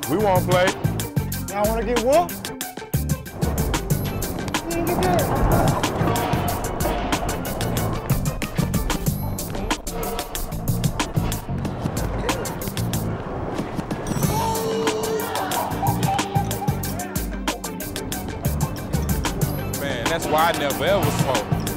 We won't play. Y'all wanna get whooped? You get good. Man, that's why I never ever smoke.